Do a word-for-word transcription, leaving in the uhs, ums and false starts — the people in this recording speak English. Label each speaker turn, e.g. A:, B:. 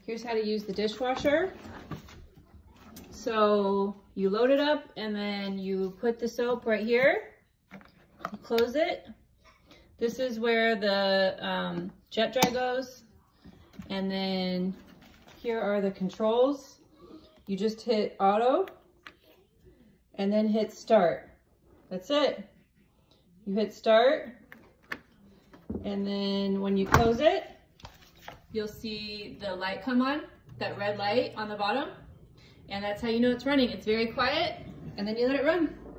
A: Here's how to use the dishwasher. So you load it up and then you put the soap right here, you close it. This is where the um, jet dry goes. And then here are the controls. You just hit auto and then hit start. That's it. You hit start. And then when you close it, you'll see the light come on, that red light on the bottom. And that's how you know it's running. It's very quiet, and then you let it run.